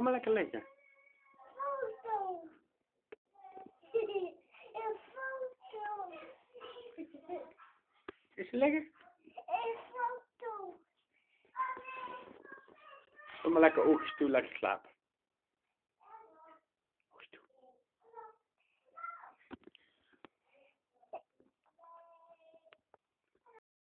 Ga maar lekker liggen. Foto. Een foto. Is ze liggen? Een foto. Ga maar lekker oogjes toe, lekker slapen.